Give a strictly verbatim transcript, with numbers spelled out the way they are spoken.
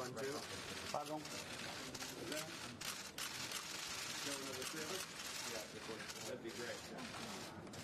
one, two. Pardon? Show another service? Yeah, that'd be great.